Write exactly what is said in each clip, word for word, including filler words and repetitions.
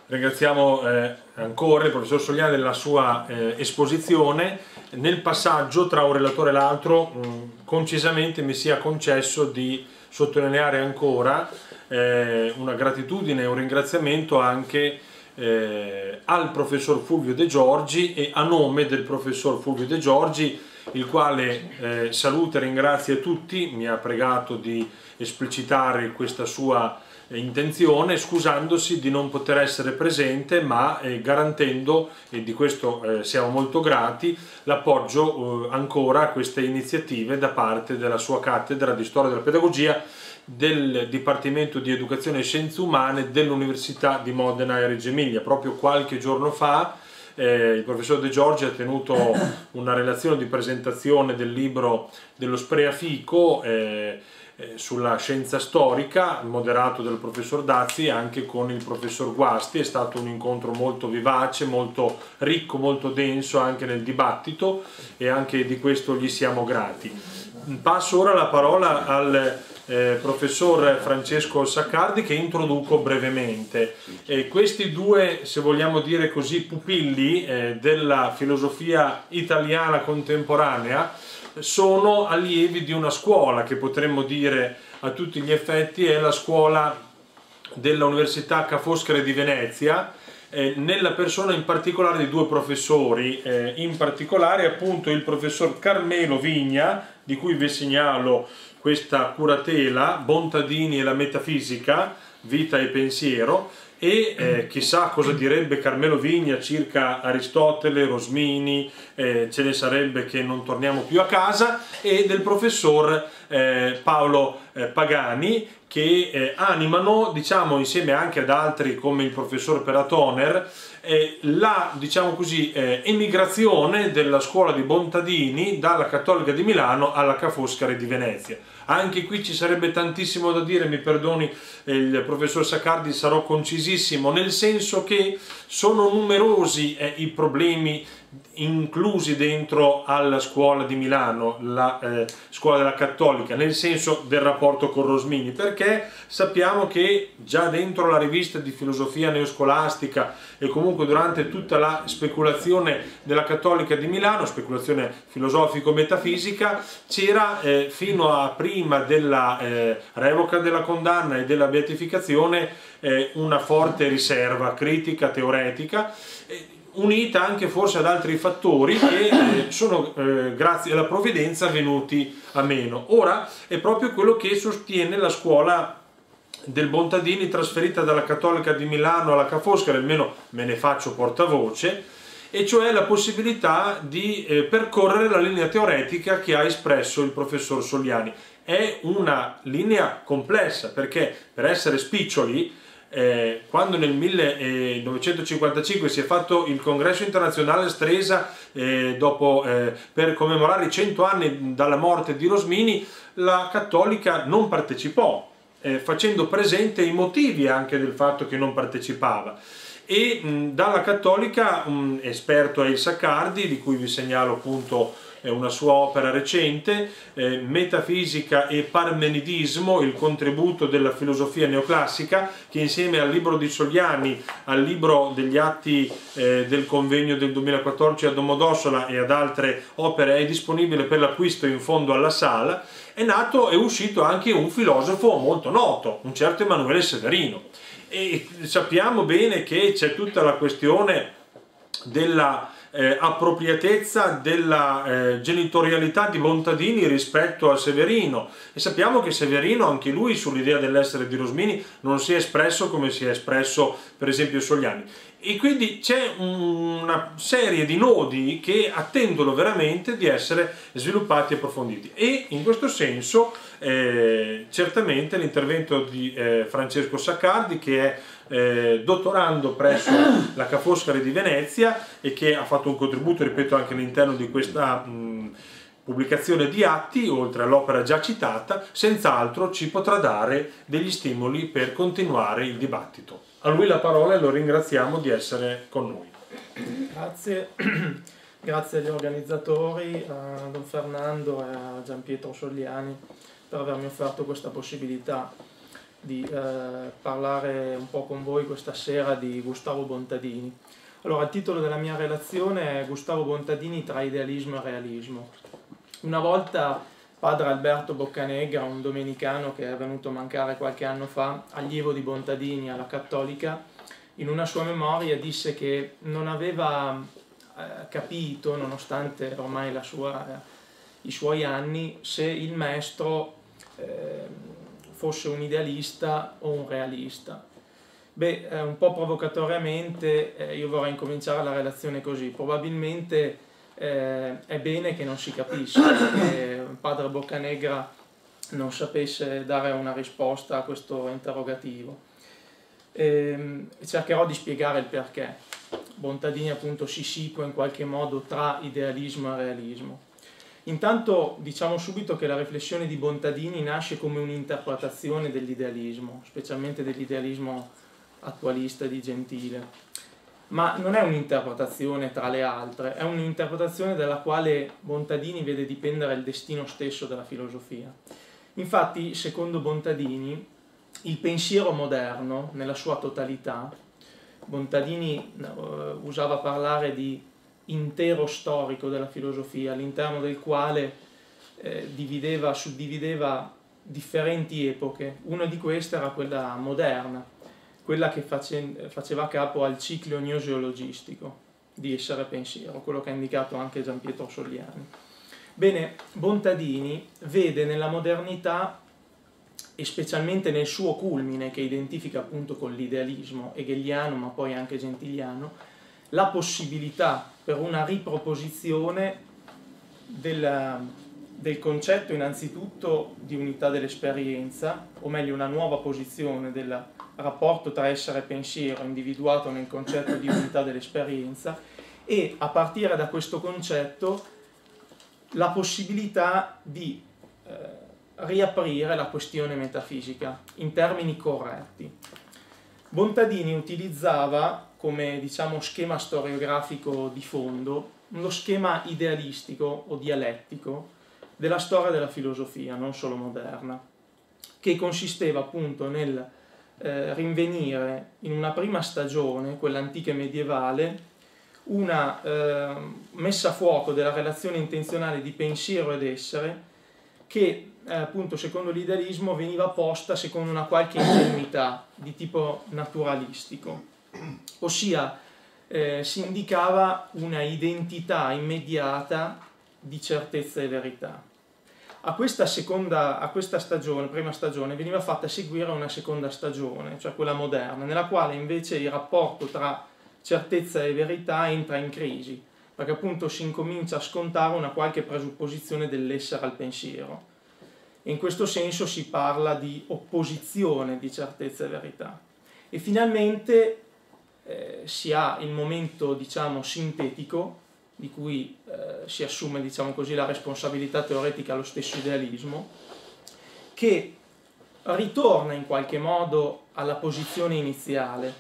ringraziamo eh, ancora il professor Sogliani della sua eh, esposizione. Nel passaggio tra un relatore e l'altro concisamente mi sia concesso di sottolineare ancora eh, una gratitudine e un ringraziamento anche eh, al professor Fulvio De Giorgi, e a nome del professor Fulvio De Giorgi, il quale eh, saluta e ringrazia tutti, mi ha pregato di esplicitare questa sua intenzione, scusandosi di non poter essere presente, ma eh, garantendo, e di questo eh, siamo molto grati, l'appoggio eh, ancora a queste iniziative da parte della sua cattedra di Storia della Pedagogia del Dipartimento di Educazione e Scienze Umane dell'Università di Modena e Reggio Emilia. Proprio qualche giorno fa eh, il professor De Giorgi ha tenuto una relazione di presentazione del libro dello Spreafico eh, sulla scienza storica, moderato dal professor Dazzi anche con il professor Guasti. È stato un incontro molto vivace, molto ricco, molto denso anche nel dibattito, e anche di questo gli siamo grati. Passo ora la parola al eh, professor Francesco Saccardi, che introduco brevemente. E questi due, se vogliamo dire così, pupilli eh, della filosofia italiana contemporanea sono allievi di una scuola che potremmo dire a tutti gli effetti è la scuola dell'Università Ca' Foscari di Venezia, eh, nella persona in particolare di due professori, eh, in particolare appunto il professor Carmelo Vigna, di cui vi segnalo questa curatela, Bontadini e la metafisica, vita e pensiero, e eh, chissà cosa direbbe Carmelo Vigna circa Aristotele, Rosmini, eh, ce ne sarebbe che non torniamo più a casa, e del professor eh, Paolo eh, Pagani, che eh, animano, diciamo, insieme anche ad altri come il professor Peratoner, eh, la, diciamo così, eh, emigrazione della scuola di Bontadini dalla Cattolica di Milano alla Ca' Foscari di Venezia. Anche qui ci sarebbe tantissimo da dire, mi perdoni eh, il professor Saccardi, sarò concisissimo, nel senso che sono numerosi eh, i problemi inclusi dentro alla scuola di Milano, la eh, scuola della Cattolica, nel senso del rapporto con Rosmini, perché sappiamo che già dentro la rivista di filosofia neoscolastica e comunque durante tutta la speculazione della Cattolica di Milano, speculazione filosofico-metafisica, c'era eh, fino a prima della eh, revoca della condanna e della beatificazione eh, una forte riserva critica, teoretica, eh, unita anche forse ad altri fattori che eh, sono eh, grazie alla provvidenza venuti a meno. Ora è proprio quello che sostiene la scuola del Bontadini, trasferita dalla Cattolica di Milano alla Ca' Foscari, almeno me ne faccio portavoce, e cioè la possibilità di eh, percorrere la linea teoretica che ha espresso il professor Sogliani. È una linea complessa, perché per essere spiccioli, Eh, quando nel millenovecentocinquantacinque si è fatto il congresso internazionale Stresa eh, dopo, eh, per commemorare i cento anni dalla morte di Rosmini, la Cattolica non partecipò, eh, facendo presente i motivi anche del fatto che non partecipava, e mh, dalla Cattolica un esperto è il Saccardi, di cui vi segnalo appunto una sua opera recente, eh, Metafisica e Parmenidismo, il contributo della filosofia neoclassica, che insieme al libro di Sogliani, al libro degli atti eh, del convegno del duemilaquattordici a Domodossola e ad altre opere è disponibile per l'acquisto in fondo alla sala. È nato e uscito anche un filosofo molto noto, un certo Emanuele Severino, e sappiamo bene che c'è tutta la questione della Eh, appropriatezza della eh, genitorialità di Bontadini rispetto a Severino, e sappiamo che Severino, anche lui, sull'idea dell'essere di Rosmini non si è espresso come si è espresso per esempio Sogliani, e quindi c'è una serie di nodi che attendono veramente di essere sviluppati e approfonditi, e in questo senso eh, certamente l'intervento di eh, Francesco Saccardi, che è Eh, dottorando presso la Ca' Foscari di Venezia e che ha fatto un contributo, ripeto, anche all'interno di questa mh, pubblicazione di atti, oltre all'opera già citata, senz'altro ci potrà dare degli stimoli per continuare il dibattito. A lui la parola e lo ringraziamo di essere con noi. Grazie, grazie agli organizzatori, a Don Fernando e a Gian Pietro Sogliani per avermi offerto questa possibilità. di eh, parlare un po' con voi questa sera di Gustavo Bontadini. Allora, il titolo della mia relazione è Gustavo Bontadini tra idealismo e realismo. Una volta padre Alberto Boccanegra, un domenicano che è venuto a mancare qualche anno fa, allievo di Bontadini alla Cattolica, in una sua memoria disse che non aveva eh, capito, nonostante ormai la sua, eh, i suoi anni, se il maestro eh, fosse un idealista o un realista. Beh, eh, un po' provocatoriamente eh, io vorrei incominciare la relazione così. Probabilmente eh, è bene che non si capisca, che padre Boccanegra non sapesse dare una risposta a questo interrogativo. E cercherò di spiegare il perché. Bontadini appunto si situa in qualche modo tra idealismo e realismo. Intanto diciamo subito che la riflessione di Bontadini nasce come un'interpretazione dell'idealismo, specialmente dell'idealismo attualista di Gentile, ma non è un'interpretazione tra le altre, è un'interpretazione dalla quale Bontadini vede dipendere il destino stesso della filosofia. Infatti, secondo Bontadini, il pensiero moderno, nella sua totalità, Bontadini uh, usava parlare di intero storico della filosofia, all'interno del quale eh, divideva, suddivideva differenti epoche. Una di queste era quella moderna, quella che face, faceva capo al ciclo gnoseologistico di Essere Pensiero, quello che ha indicato anche Gian Pietro Sogliani. Bene, Bontadini vede nella modernità, e specialmente nel suo culmine che identifica appunto con l'idealismo hegeliano ma poi anche gentiliano, la possibilità per una riproposizione del, del concetto innanzitutto di unità dell'esperienza, o meglio una nuova posizione del rapporto tra essere e pensiero individuato nel concetto di unità dell'esperienza, e a partire da questo concetto la possibilità di eh, riaprire la questione metafisica in termini corretti. Bontadini utilizzava come diciamo schema storiografico di fondo lo schema idealistico o dialettico della storia della filosofia, non solo moderna, che consisteva appunto nel eh, rinvenire in una prima stagione, quella antica e medievale, una eh, messa a fuoco della relazione intenzionale di pensiero ed essere che eh, appunto secondo l'idealismo veniva posta secondo una qualche ingenuità di tipo naturalistico, ossia eh, si indicava una identità immediata di certezza e verità. A questa seconda, a questa stagione, prima stagione, veniva fatta seguire una seconda stagione, cioè quella moderna, nella quale invece il rapporto tra certezza e verità entra in crisi, perché appunto si incomincia a scontare una qualche presupposizione dell'essere al pensiero. E in questo senso si parla di opposizione di certezza e verità. E finalmente eh, si ha il momento, diciamo, sintetico, di cui eh, si assume, diciamo così, la responsabilità teoretica allo stesso idealismo, che ritorna in qualche modo alla posizione iniziale.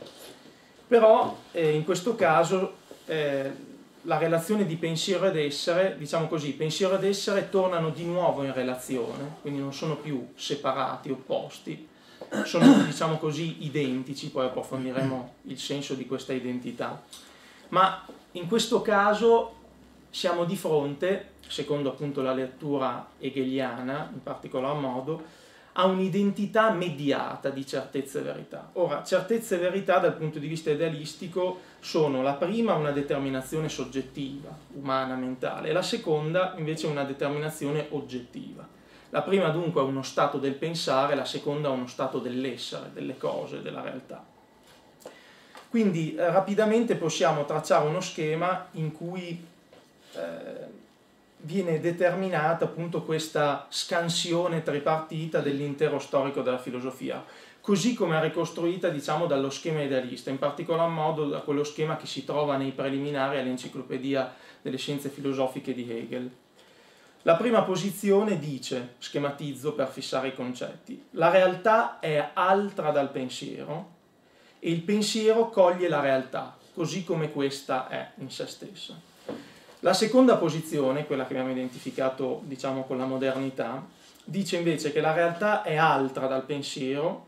Però eh, in questo caso eh, la relazione di pensiero ed essere, diciamo così, pensiero ed essere tornano di nuovo in relazione, quindi non sono più separati, opposti, sono, diciamo così, identici, poi approfondiremo il senso di questa identità. Ma in questo caso siamo di fronte, secondo appunto la lettura hegeliana in particolar modo, a un'identità mediata di certezza e verità. Ora, certezza e verità dal punto di vista idealistico sono la prima una determinazione soggettiva, umana, mentale, e la seconda invece una determinazione oggettiva. La prima dunque è uno stato del pensare, la seconda è uno stato dell'essere, delle cose, della realtà. Quindi eh, rapidamente possiamo tracciare uno schema in cui eh, viene determinata appunto questa scansione tripartita dell'intero storico della filosofia, così come è ricostruita, diciamo, dallo schema idealista, in particolar modo da quello schema che si trova nei preliminari all'Enciclopedia delle Scienze Filosofiche di Hegel. La prima posizione dice, schematizzo per fissare i concetti, la realtà è altra dal pensiero e il pensiero coglie la realtà, così come questa è in se stessa. La seconda posizione, quella che abbiamo identificato, diciamo, con la modernità, dice invece che la realtà è altra dal pensiero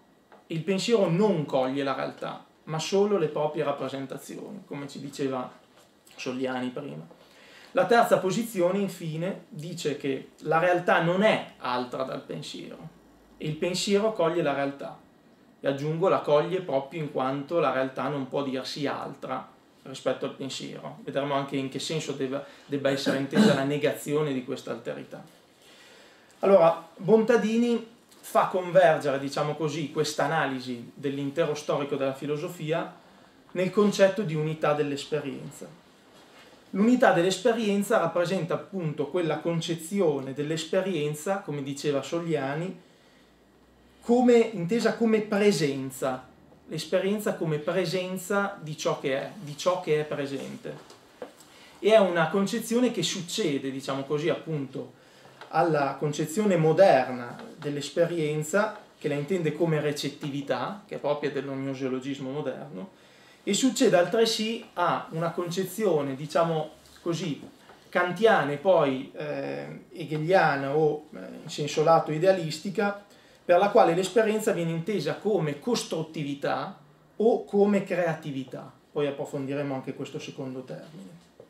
Il pensiero non coglie la realtà, ma solo le proprie rappresentazioni, come ci diceva Sogliani prima. La terza posizione, infine, dice che la realtà non è altra dal pensiero, e il pensiero coglie la realtà. E aggiungo, la coglie proprio in quanto la realtà non può dirsi altra rispetto al pensiero. Vedremo anche in che senso debba, debba essere intesa la negazione di questa alterità. Allora, Bontadini fa convergere, diciamo così, questa analisi dell'intero storico della filosofia nel concetto di unità dell'esperienza. L'unità dell'esperienza rappresenta appunto quella concezione dell'esperienza, come diceva Sogliani, come, intesa come presenza, l'esperienza come presenza di ciò che è, di ciò che è presente. E è una concezione che succede, diciamo così, appunto, alla concezione moderna dell'esperienza, che la intende come recettività, che è propria dell'ognoseologismo moderno, e succede altresì a una concezione, diciamo così, kantiana e poi eh, hegeliana o eh, in senso lato idealistica, per la quale l'esperienza viene intesa come costruttività o come creatività. Poi approfondiremo anche questo secondo termine.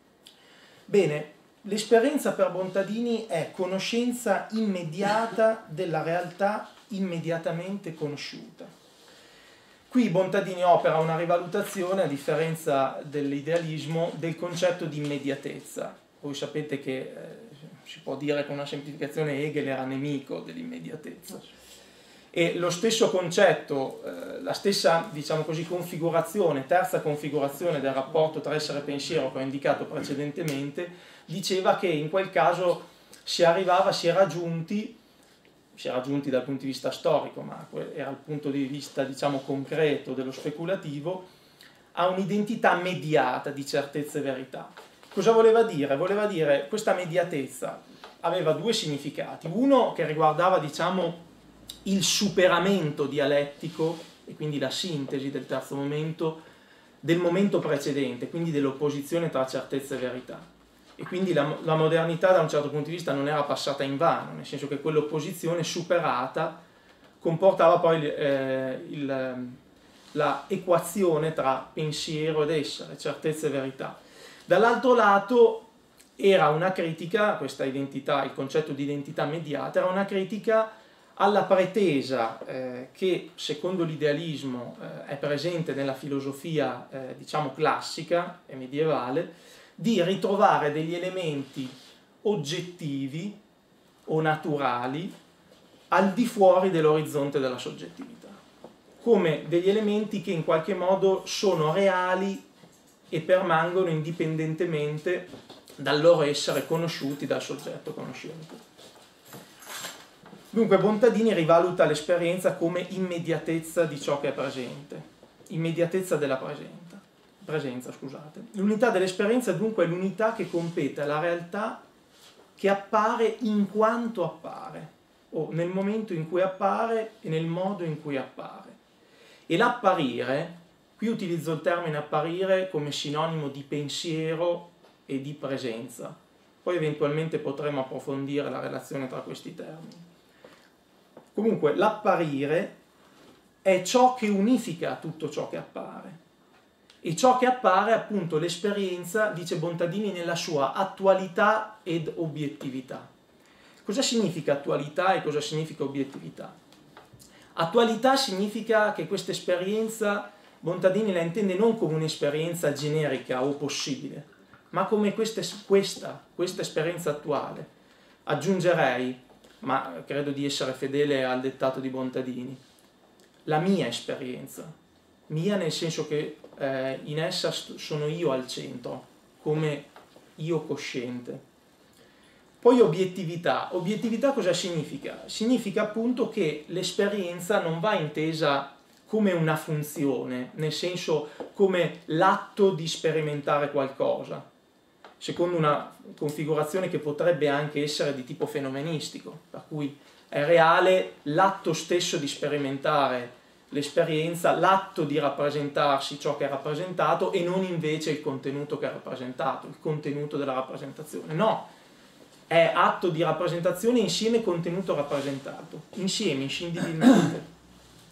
Bene, l'esperienza per Bontadini è conoscenza immediata della realtà immediatamente conosciuta. Qui Bontadini opera una rivalutazione, a differenza dell'idealismo, del concetto di immediatezza. Voi sapete che eh, si può dire con una semplificazione Hegel era nemico dell'immediatezza. E lo stesso concetto, eh, la stessa, diciamo così, configurazione, terza configurazione del rapporto tra essere e pensiero che ho indicato precedentemente, diceva che in quel caso si arrivava, si era giunti, si era giunti dal punto di vista storico, ma era il punto di vista, diciamo, concreto dello speculativo, a un'identità mediata di certezza e verità. Cosa voleva dire? Voleva dire, questa mediatezza aveva due significati. Uno che riguardava, diciamo, il superamento dialettico e quindi la sintesi del terzo momento del momento precedente, quindi dell'opposizione tra certezza e verità. E quindi la, la modernità da un certo punto di vista non era passata in vano, nel senso che quell'opposizione superata comportava poi eh, il, la equazione tra pensiero ed essere, certezza e verità. Dall'altro lato era una critica, questa identità, il concetto di identità mediata, era una critica alla pretesa eh, che, secondo l'idealismo, eh, è presente nella filosofia, eh, diciamo, classica e medievale, di ritrovare degli elementi oggettivi o naturali al di fuori dell'orizzonte della soggettività, come degli elementi che in qualche modo sono reali e permangono indipendentemente dal loro essere conosciuti dal soggetto conosciente. Dunque Bontadini rivaluta l'esperienza come immediatezza di ciò che è presente, immediatezza della presenza, presenza, scusate. L'unità dell'esperienza dunque è l'unità che compete alla realtà che appare in quanto appare, o nel momento in cui appare e nel modo in cui appare. E l'apparire, qui utilizzo il termine apparire come sinonimo di pensiero e di presenza, poi eventualmente potremo approfondire la relazione tra questi termini. Comunque l'apparire è ciò che unifica tutto ciò che appare, e ciò che appare è appunto l'esperienza, dice Bontadini, nella sua attualità ed obiettività. Cosa significa attualità e cosa significa obiettività? Attualità significa che questa esperienza Bontadini la intende non come un'esperienza generica o possibile, ma come questa, questa, questa esperienza attuale. Aggiungerei, ma credo di essere fedele al dettato di Bontadini, la mia esperienza, mia nel senso che eh, in essa sono io al centro, come io cosciente. Poi obiettività. Obiettività cosa significa? Significa appunto che l'esperienza non va intesa come una funzione, nel senso come l'atto di sperimentare qualcosa, secondo una configurazione che potrebbe anche essere di tipo fenomenistico, per cui è reale l'atto stesso di sperimentare l'esperienza, l'atto di rappresentarsi ciò che è rappresentato e non invece il contenuto che è rappresentato, il contenuto della rappresentazione. No, è atto di rappresentazione insieme contenuto rappresentato, insieme, inscindibilmente.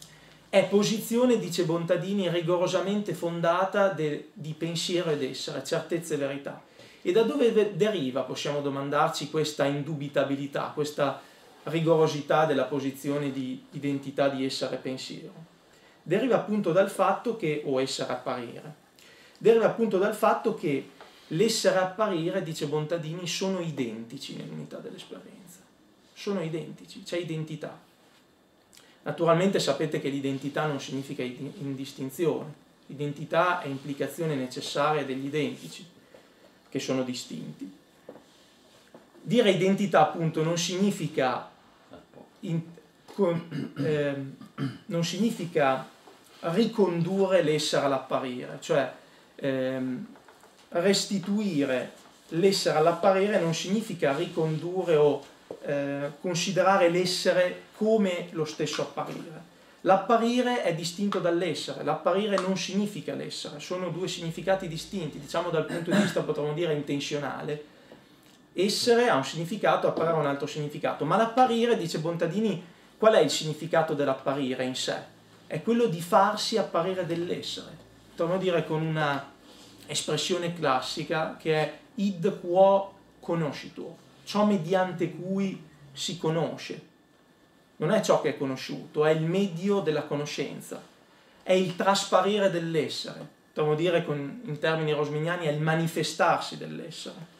è posizione, dice Bontadini, rigorosamente fondata de, di pensiero ed essere, certezza e verità. E da dove deriva, possiamo domandarci, questa indubitabilità, questa rigorosità della posizione di identità di essere e pensiero? Deriva appunto dal fatto che, o essere apparire, deriva appunto dal fatto che l'essere e apparire, dice Bontadini, sono identici nell'unità dell'esperienza. Sono identici, c'è identità. Naturalmente sapete che l'identità non significa indistinzione. L'identità è implicazione necessaria degli identici, che sono distinti. Dire identità appunto non significa, in, con, eh, non significa ricondurre l'essere all'apparire, cioè ehm, restituire l'essere all'apparire non significa ricondurre o eh, considerare l'essere come lo stesso apparire. L'apparire è distinto dall'essere, l'apparire non significa l'essere, sono due significati distinti, diciamo dal punto di vista potremmo dire intenzionale. Essere ha un significato, apparire ha un altro significato, ma l'apparire, dice Bontadini, qual è il significato dell'apparire in sé? È quello di farsi apparire dell'essere, potremmo dire con una espressione classica che è id quo conoscitur, ciò mediante cui si conosce. Non è ciò che è conosciuto, è il medio della conoscenza, è il trasparire dell'essere, potremmo dire con, in termini rosminiani è il manifestarsi dell'essere.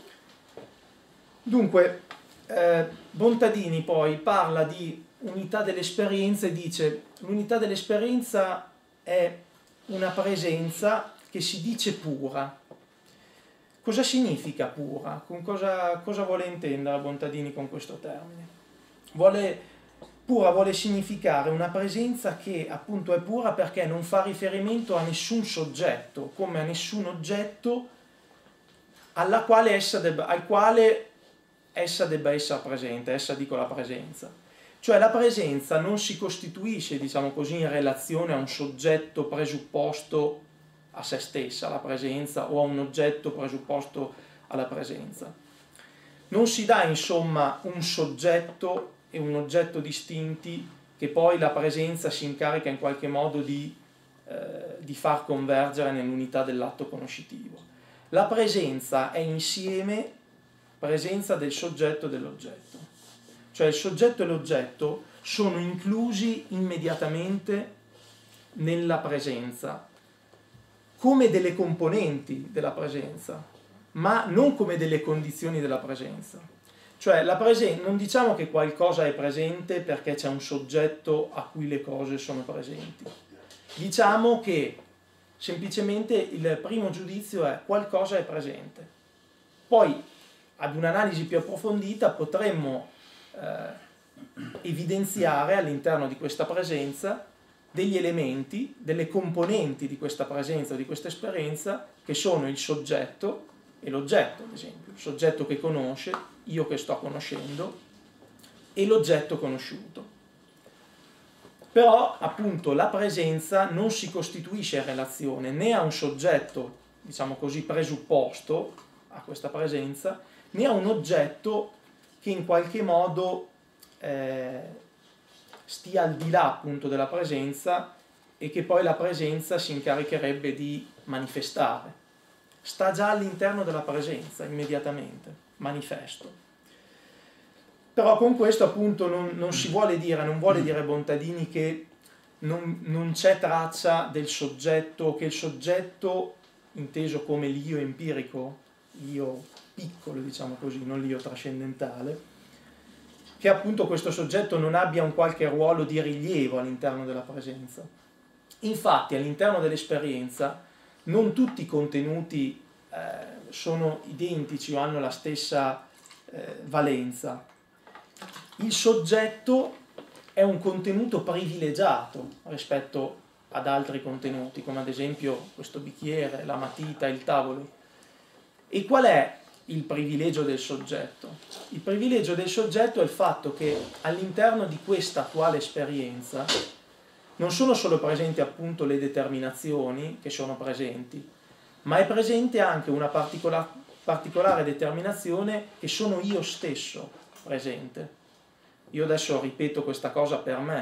Dunque, eh, Bontadini poi parla di unità dell'esperienza e dice l'unità dell'esperienza è una presenza che si dice pura. Cosa significa pura? Con cosa, cosa vuole intendere Bontadini con questo termine? Vuole, pura vuole significare una presenza che appunto è pura perché non fa riferimento a nessun soggetto, come a nessun oggetto alla quale essa debba, al quale essa debba essere presente, essa dico la presenza. Cioè la presenza non si costituisce, diciamo così, in relazione a un soggetto presupposto a se stessa, alla presenza, o a un oggetto presupposto alla presenza. Non si dà insomma un soggetto e un oggetto distinti che poi la presenza si incarica in qualche modo di, eh, di far convergere nell'unità dell'atto conoscitivo. La presenza è insieme presenza del soggetto e dell'oggetto. Cioè il soggetto e l'oggetto sono inclusi immediatamente nella presenza, come delle componenti della presenza, ma non come delle condizioni della presenza. Cioè la presen- non diciamo che qualcosa è presente perché c'è un soggetto a cui le cose sono presenti. Diciamo che semplicemente il primo giudizio è qualcosa è presente. Poi ad un'analisi più approfondita potremmo eh, evidenziare all'interno di questa presenza degli elementi, delle componenti di questa presenza o di questa esperienza che sono il soggetto e l'oggetto, ad esempio, il soggetto che conosce, io che sto conoscendo, e l'oggetto conosciuto. Però appunto la presenza non si costituisce in relazione né a un soggetto, diciamo così, presupposto a questa presenza, né a un oggetto che in qualche modo eh, stia al di là appunto della presenza e che poi la presenza si incaricherebbe di manifestare. Sta già all'interno della presenza, immediatamente, manifesto. Però con questo appunto non, non si vuole dire, non vuole dire Bontadini che non, non c'è traccia del soggetto, che il soggetto, inteso come l'io empirico, io piccolo diciamo così, non l'io trascendentale, che appunto questo soggetto non abbia un qualche ruolo di rilievo all'interno della presenza. Infatti all'interno dell'esperienza non tutti i contenuti eh, sono identici o hanno la stessa eh, valenza. Il soggetto è un contenuto privilegiato rispetto ad altri contenuti, come ad esempio questo bicchiere, la matita, il tavolo. E qual è il privilegio del soggetto? Il privilegio del soggetto è il fatto che all'interno di questa attuale esperienza non sono solo presenti appunto le determinazioni che sono presenti, ma è presente anche una particola- particolare determinazione che sono io stesso presente. Io adesso ripeto questa cosa per me,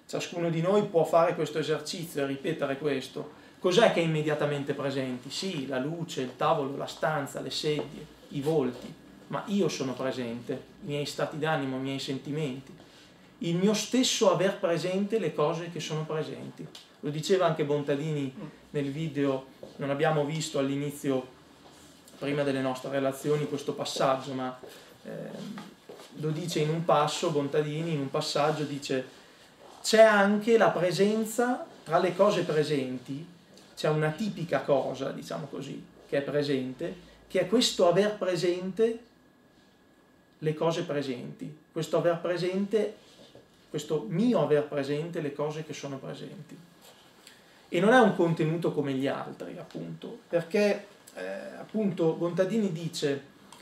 ciascuno di noi può fare questo esercizio e ripetere questo. Cos'è che è immediatamente presente? Sì, la luce, il tavolo, la stanza, le sedie, i volti, ma io sono presente, i miei stati d'animo, i miei sentimenti, il mio stesso aver presente le cose che sono presenti. Lo diceva anche Bontadini nel video, non abbiamo visto all'inizio, prima delle nostre relazioni, questo passaggio, ma eh, lo dice in un passo, Bontadini in un passaggio dice: c'è anche la presenza, tra le cose presenti, c'è una tipica cosa, diciamo così, che è presente, che è questo aver presente le cose presenti, questo aver presente, questo mio aver presente le cose che sono presenti. E non è un contenuto come gli altri, appunto, perché eh, appunto Bontadini dice: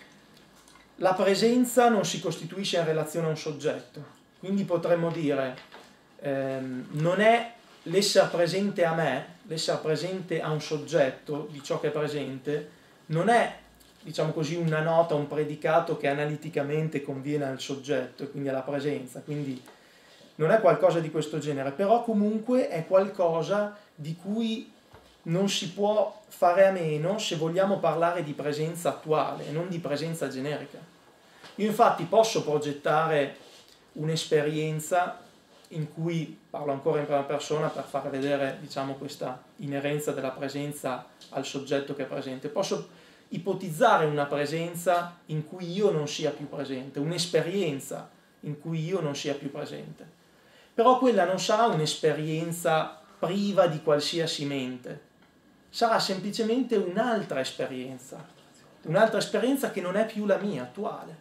la presenza non si costituisce in relazione a un soggetto, quindi potremmo dire ehm, non è l'essere presente a me, l'essere presente a un soggetto di ciò che è presente, non è, diciamo così, una nota, un predicato che analiticamente conviene al soggetto e quindi alla presenza, quindi non è qualcosa di questo genere, però comunque è qualcosa di cui non si può fare a meno se vogliamo parlare di presenza attuale e non di presenza generica. Io infatti posso progettare un'esperienza in cui, parlo ancora in prima persona per far vedere, diciamo, questa inerenza della presenza al soggetto che è presente, posso ipotizzare una presenza in cui io non sia più presente, un'esperienza in cui io non sia più presente, però quella non sarà un'esperienza priva di qualsiasi mente, sarà semplicemente un'altra esperienza, un'altra esperienza che non è più la mia attuale.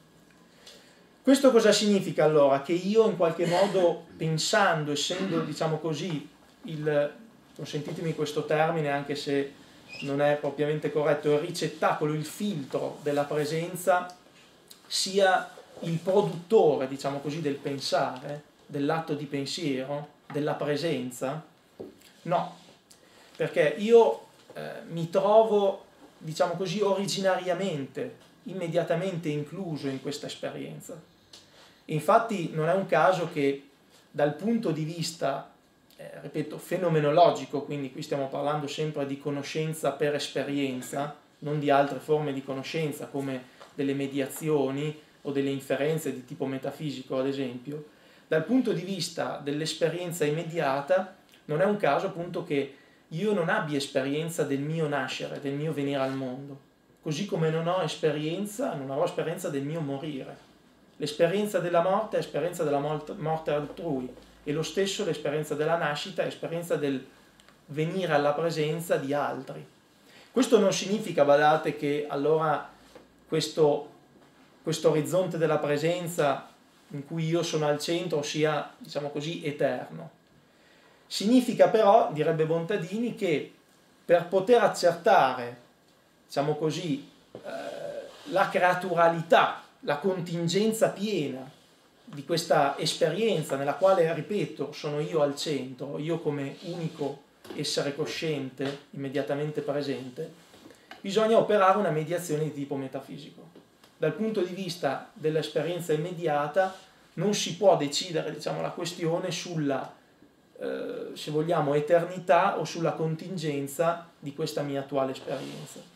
Questo cosa significa allora? Che io in qualche modo, pensando, essendo, diciamo così, il, consentitemi questo termine anche se non è propriamente corretto, il ricettacolo, il filtro della presenza, sia il produttore, diciamo così, del pensare, dell'atto di pensiero, della presenza? No, perché io eh, mi trovo, diciamo così, originariamente, immediatamente incluso in questa esperienza. Infatti non è un caso che dal punto di vista, eh, ripeto, fenomenologico, quindi qui stiamo parlando sempre di conoscenza per esperienza, non di altre forme di conoscenza come delle mediazioni o delle inferenze di tipo metafisico ad esempio, dal punto di vista dell'esperienza immediata non è un caso appunto che io non abbia esperienza del mio nascere, del mio venire al mondo, così come non ho esperienza, non avrò esperienza del mio morire. L'esperienza della morte è esperienza della morte altrui e lo stesso l'esperienza della nascita è esperienza del venire alla presenza di altri. Questo non significa, badate, che allora questo, questo orizzonte della presenza in cui io sono al centro sia, diciamo così, eterno. Significa però, direbbe Bontadini, che per poter accertare, diciamo così, eh, la creaturalità, la contingenza piena di questa esperienza nella quale, ripeto, sono io al centro, io come unico essere cosciente, immediatamente presente, bisogna operare una mediazione di tipo metafisico. Dal punto di vista dell'esperienza immediata non si può decidere, diciamo, la questione sulla, eh, se vogliamo, eternità o sulla contingenza di questa mia attuale esperienza.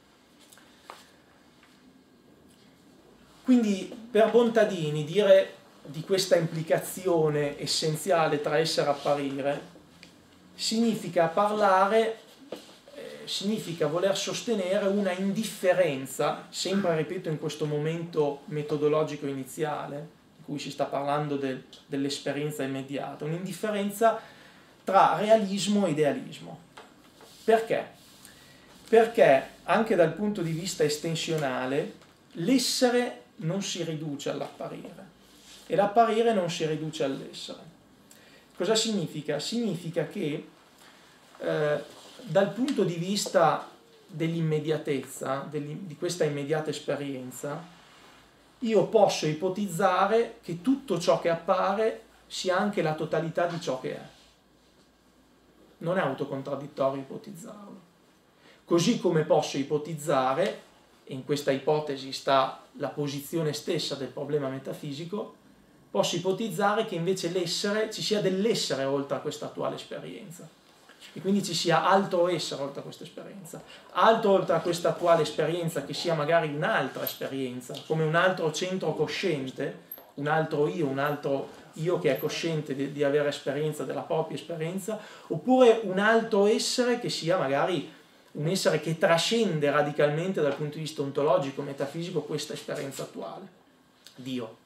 Quindi per Bontadini dire di questa implicazione essenziale tra essere e apparire significa parlare, eh, significa voler sostenere una indifferenza, sempre ripeto in questo momento metodologico iniziale, in cui si sta parlando de, dell'esperienza immediata, un'indifferenza tra realismo e idealismo. Perché? Perché anche dal punto di vista estensionale l'essere non si riduce all'apparire e l'apparire non si riduce all'essere. Cosa significa? Significa che eh, dal punto di vista dell'immediatezza, di questa immediata esperienza, io posso ipotizzare che tutto ciò che appare sia anche la totalità di ciò che è. Non è autocontradittorio ipotizzarlo. Così come posso ipotizzare, e in questa ipotesi sta la posizione stessa del problema metafisico, posso ipotizzare che invece l'essere, ci sia dell'essere oltre a questa attuale esperienza. E quindi ci sia altro essere oltre a questa esperienza. Altro oltre a questa attuale esperienza, che sia magari un'altra esperienza, come un altro centro cosciente, un altro io, un altro io che è cosciente di, di avere esperienza della propria esperienza, oppure un altro essere che sia magari un essere che trascende radicalmente dal punto di vista ontologico, metafisico, questa esperienza attuale. Dio.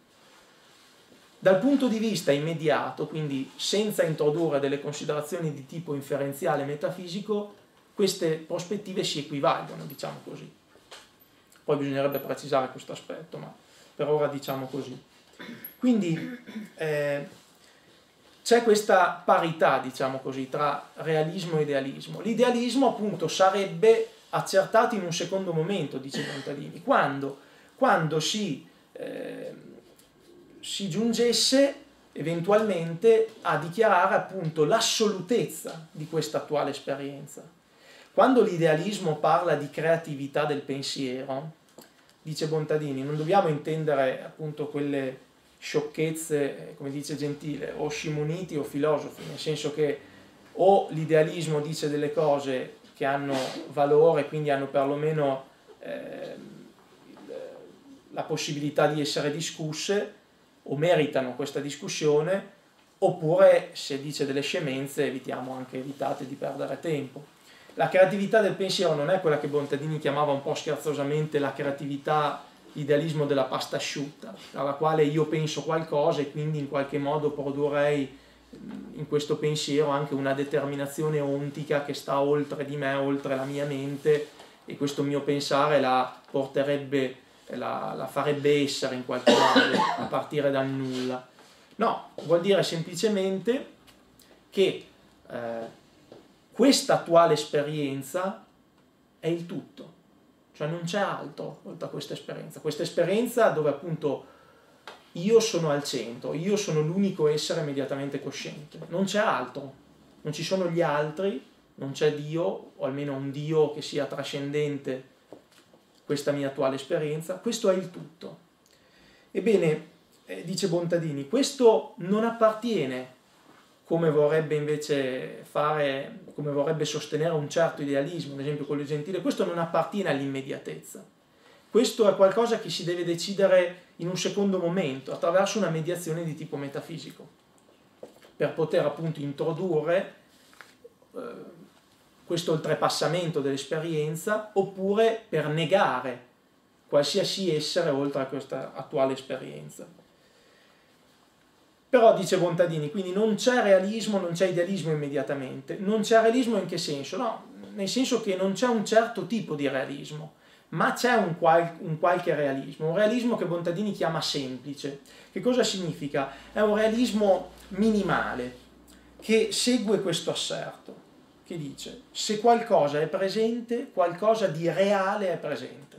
Dal punto di vista immediato, quindi senza introdurre delle considerazioni di tipo inferenziale metafisico, queste prospettive si equivalgono, diciamo così. Poi bisognerebbe precisare questo aspetto, ma per ora diciamo così. Quindi eh, c'è questa parità, diciamo così, tra realismo e idealismo. L'idealismo appunto sarebbe accertato in un secondo momento, dice Bontadini, quando, quando si... Eh, si giungesse eventualmente a dichiarare appunto l'assolutezza di questa attuale esperienza. Quando l'idealismo parla di creatività del pensiero, dice Bontadini, non dobbiamo intendere appunto quelle sciocchezze, come dice Gentile, o scimuniti o filosofi, nel senso che o l'idealismo dice delle cose che hanno valore, quindi hanno perlomeno eh, la possibilità di essere discusse, o meritano questa discussione, oppure se dice delle scemenze evitiamo anche, evitate di perdere tempo. La creatività del pensiero non è quella che Bontadini chiamava un po' scherzosamente la creatività, l'idealismo della pasta asciutta, alla quale io penso qualcosa e quindi in qualche modo produrrei in questo pensiero anche una determinazione ontica che sta oltre di me, oltre la mia mente, e questo mio pensare la porterebbe La, la farebbe essere in qualche modo a partire dal nulla. No, vuol dire semplicemente che eh, questa attuale esperienza è il tutto, cioè non c'è altro oltre a questa esperienza. Questa esperienza dove appunto io sono al centro, io sono l'unico essere immediatamente cosciente, non c'è altro, non ci sono gli altri, non c'è Dio, o almeno un Dio che sia trascendente questa mia attuale esperienza, questo è il tutto. Ebbene, eh, dice Bontadini, questo non appartiene, come vorrebbe invece fare, come vorrebbe sostenere un certo idealismo, ad esempio quello Gentile, questo non appartiene all'immediatezza. Questo è qualcosa che si deve decidere in un secondo momento, attraverso una mediazione di tipo metafisico, per poter appunto introdurre eh, questo oltrepassamento dell'esperienza, oppure per negare qualsiasi essere oltre a questa attuale esperienza. Però dice Bontadini, quindi non c'è realismo, non c'è idealismo immediatamente. Non c'è realismo in che senso? No, nel senso che non c'è un certo tipo di realismo, ma c'è un, qual- un qualche realismo, un realismo che Bontadini chiama semplice. Che cosa significa? È un realismo minimale, che segue questo asserto, che dice: se qualcosa è presente, qualcosa di reale è presente.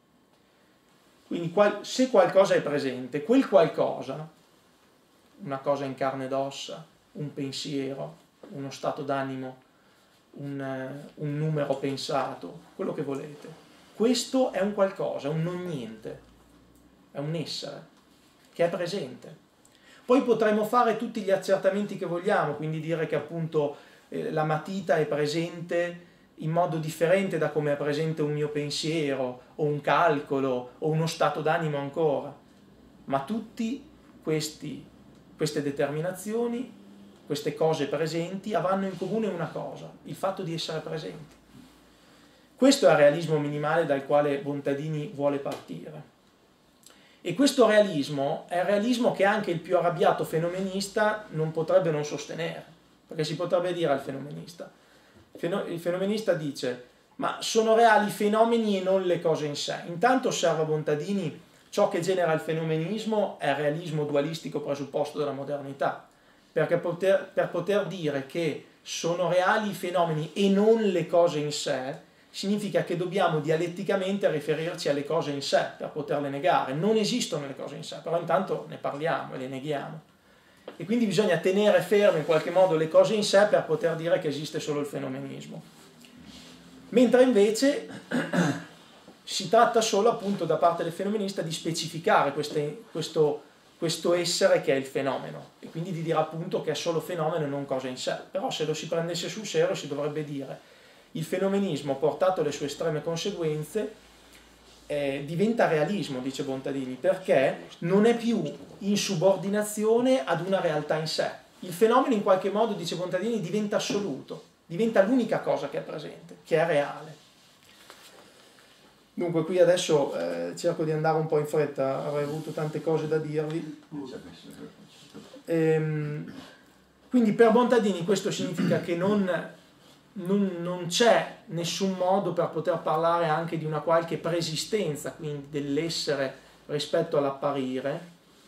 Quindi qual- se qualcosa è presente, quel qualcosa, una cosa in carne ed ossa, un pensiero, uno stato d'animo, un, un numero pensato, quello che volete, questo è un qualcosa, un non niente, è un essere che è presente. Poi potremmo fare tutti gli accertamenti che vogliamo, quindi dire che appunto la matita è presente in modo differente da come è presente un mio pensiero o un calcolo o uno stato d'animo ancora, ma tutti questi, queste determinazioni, queste cose presenti avranno in comune una cosa, il fatto di essere presenti. Questo è il realismo minimale dal quale Bontadini vuole partire. E questo realismo è il realismo che anche il più arrabbiato fenomenista non potrebbe non sostenere. Perché si potrebbe dire al fenomenista, il fenomenista dice: ma sono reali i fenomeni e non le cose in sé. Intanto, osserva Bontadini, ciò che genera il fenomenismo è il realismo dualistico presupposto della modernità, perché poter, per poter dire che sono reali i fenomeni e non le cose in sé, significa che dobbiamo dialetticamente riferirci alle cose in sé per poterle negare. Non esistono le cose in sé, però intanto ne parliamo e le neghiamo. E quindi bisogna tenere ferme in qualche modo le cose in sé per poter dire che esiste solo il fenomenismo. Mentre invece si tratta solo appunto da parte del fenomenista di specificare queste, questo, questo essere che è il fenomeno, e quindi di dire appunto che è solo fenomeno e non cosa in sé. Però se lo si prendesse sul serio si dovrebbe dire il fenomenismo portato alle sue estreme conseguenze eh, diventa realismo, dice Bontadini, perché non è più in subordinazione ad una realtà in sé. Il fenomeno in qualche modo, dice Bontadini, diventa assoluto, diventa l'unica cosa che è presente, che è reale. Dunque qui adesso eh, cerco di andare un po' in fretta, avrei avuto tante cose da dirvi. Ehm, quindi per Bontadini questo significa che non, non, non c'è nessun modo per poter parlare anche di una qualche preesistenza, quindi dell'essere rispetto all'apparire,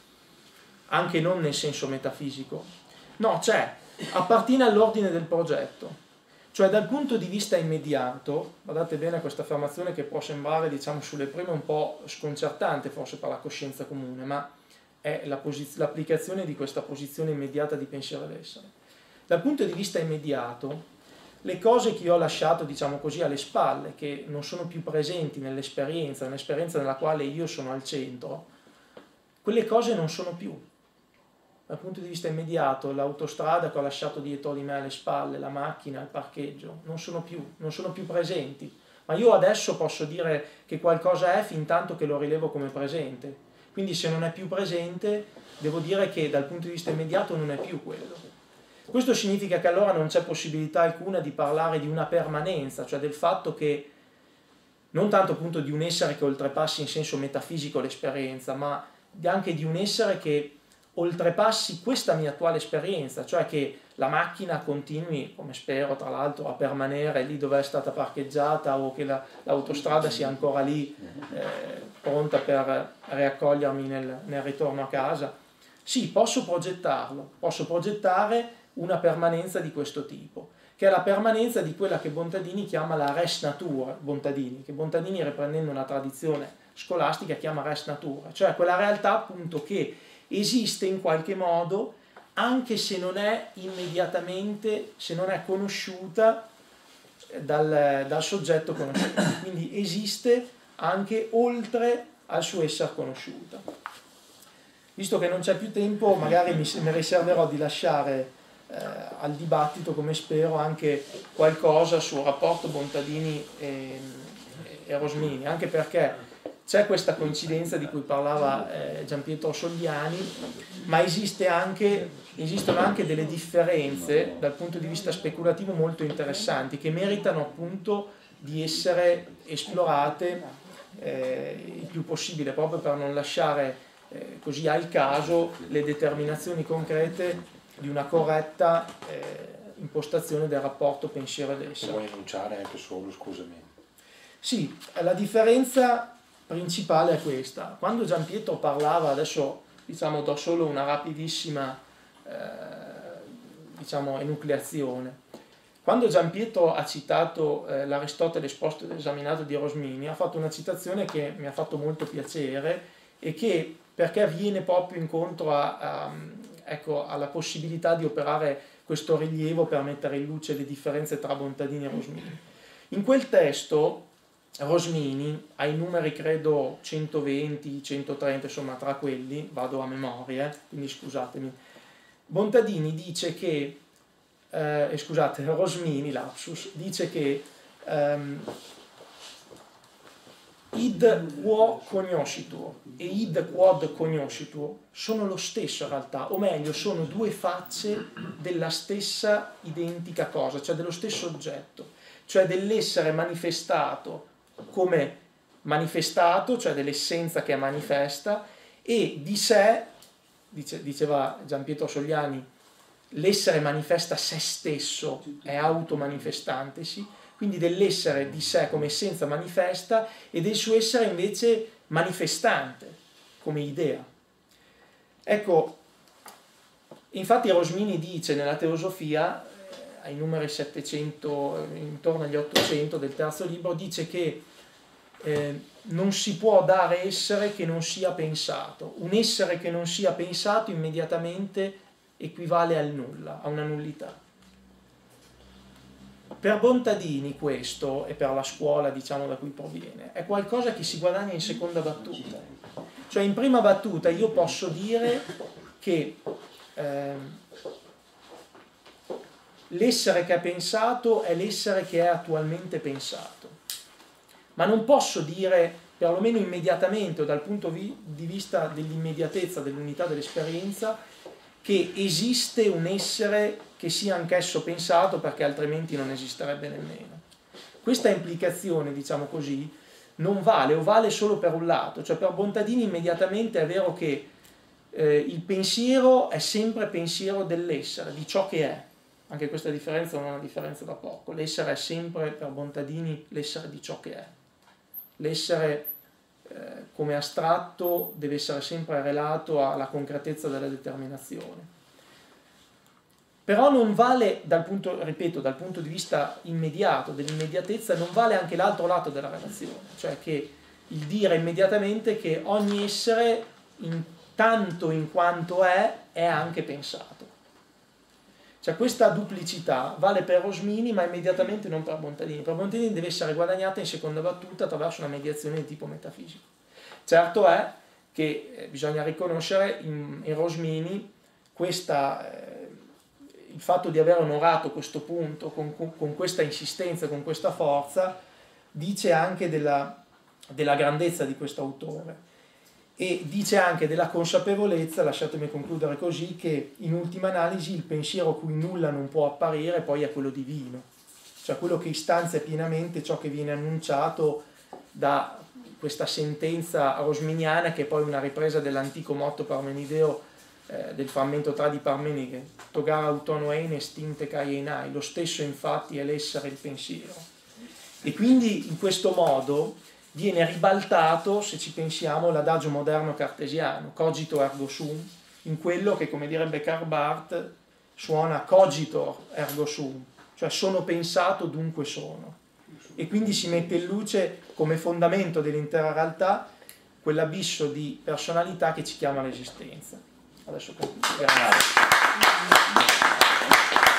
anche non nel senso metafisico. No, c'è, appartiene all'ordine del progetto. Cioè dal punto di vista immediato, guardate bene a questa affermazione che può sembrare, diciamo, sulle prime un po' sconcertante forse per la coscienza comune, ma è l'applicazione di questa posizione immediata di pensiero d'essere. Dal punto di vista immediato, le cose che io ho lasciato, diciamo così, alle spalle, che non sono più presenti nell'esperienza, nell'esperienza nella quale io sono al centro, quelle cose non sono più. Dal punto di vista immediato, l'autostrada che ho lasciato dietro di me alle spalle, la macchina, il parcheggio, non sono più, non sono più presenti. Ma io adesso posso dire che qualcosa è fin tanto che lo rilevo come presente. Quindi se non è più presente, devo dire che dal punto di vista immediato non è più quello. Questo significa che allora non c'è possibilità alcuna di parlare di una permanenza, cioè del fatto che non tanto appunto di un essere che oltrepassi in senso metafisico l'esperienza, ma anche di un essere che oltrepassi questa mia attuale esperienza, cioè che la macchina continui, come spero tra l'altro, a permanere lì dove è stata parcheggiata, o che la, l'autostrada sia ancora lì eh, pronta per riaccogliermi nel, nel ritorno a casa. Sì, posso progettarlo, posso progettare una permanenza di questo tipo, che è la permanenza di quella che Bontadini chiama la res natura, Bontadini, che Bontadini, riprendendo una tradizione scolastica, chiama res natura, cioè quella realtà appunto che esiste in qualche modo anche se non è immediatamente, se non è conosciuta dal, dal soggetto conosciuto, quindi esiste anche oltre al suo essere conosciuta. Visto che non c'è più tempo, magari mi, mi riserverò di lasciare eh, al dibattito, come spero, anche qualcosa sul rapporto Bontadini e, e Rosmini, anche perché c'è questa coincidenza di cui parlava eh, Gianpietro Sogliani, ma esiste anche, esistono anche delle differenze dal punto di vista speculativo molto interessanti, che meritano appunto di essere esplorate eh, il più possibile, proprio per non lasciare eh, così al caso le determinazioni concrete di una corretta eh, impostazione del rapporto pensiero ed essere. Vuoi enunciare anche solo, scusami? Sì, la differenza principale è questa. Quando Gianpietro parlava, adesso diciamo do solo una rapidissima eh, diciamo enucleazione, quando Gianpietro ha citato eh, l'Aristotele esposto ed esaminato di Rosmini, ha fatto una citazione che mi ha fatto molto piacere e che, perché viene proprio incontro a, a, ecco, alla possibilità di operare questo rilievo per mettere in luce le differenze tra Bontadini e Rosmini. In quel testo Rosmini, ai numeri credo centoventi, centotrenta, insomma tra quelli, vado a memoria, eh, quindi scusatemi, Bontadini dice che, eh, scusate, Rosmini, lapsus, dice che ehm, id quo cognoscitur e id quod cognoscitur sono lo stesso in realtà, o meglio sono due facce della stessa identica cosa, cioè dello stesso oggetto, cioè dell'essere manifestato come manifestato, cioè dell'essenza che è manifesta, e di sé, dice, diceva Gianpietro Sogliani, l'essere manifesta se stesso, è automanifestantesi, quindi dell'essere di sé come essenza manifesta e del suo essere invece manifestante come idea. Ecco, infatti Rosmini dice nella Teosofia, ai numeri settecento, intorno agli ottocento del terzo libro, dice che eh, non si può dare essere che non sia pensato. Un essere che non sia pensato immediatamente equivale al nulla, a una nullità. Per Bontadini questo, e per la scuola diciamo da cui proviene, è qualcosa che si guadagna in seconda battuta. Cioè in prima battuta io posso dire che eh, l'essere che è pensato è l'essere che è attualmente pensato, ma non posso dire, perlomeno immediatamente o dal punto di vista dell'immediatezza, dell'unità dell'esperienza, che esiste un essere che sia anch'esso pensato, perché altrimenti non esisterebbe nemmeno. Questa implicazione, diciamo così, non vale o vale solo per un lato, cioè per Bontadini immediatamente è vero che eh, il pensiero è sempre pensiero dell'essere, di ciò che è. Anche questa differenza non è una differenza da poco. L'essere è sempre per Bontadini l'essere di ciò che è. L'essere eh, come astratto deve essere sempre relato alla concretezza della determinazione. Però non vale, dal punto, ripeto, dal punto di vista immediato, dell'immediatezza, non vale anche l'altro lato della relazione, cioè che il dire immediatamente che ogni essere, in tanto in quanto è, è anche pensato. Cioè questa duplicità vale per Rosmini, ma immediatamente non per Bontadini. Per Bontadini deve essere guadagnata in seconda battuta attraverso una mediazione di tipo metafisico. Certo è che eh, bisogna riconoscere in, in Rosmini questa... Eh, il fatto di aver onorato questo punto con, con questa insistenza, con questa forza, dice anche della, della grandezza di questo autore e dice anche della consapevolezza, lasciatemi concludere così, che in ultima analisi il pensiero cui nulla non può apparire poi è quello divino, cioè quello che istanzia pienamente ciò che viene annunciato da questa sentenza rosminiana, che è poi una ripresa dell'antico motto parmenideo Eh, del frammento tre di Parmenide, Togar autonoene stinte caienai, lo stesso infatti è l'essere il pensiero. E quindi in questo modo viene ribaltato, se ci pensiamo, l'adagio moderno cartesiano, cogito ergo sum, in quello che, come direbbe Karl Barth, suona cogitor ergo sum, cioè sono pensato dunque sono. E quindi si mette in luce come fondamento dell'intera realtà quell'abisso di personalità che ci chiama l'esistenza. Adesso concludo. Grazie.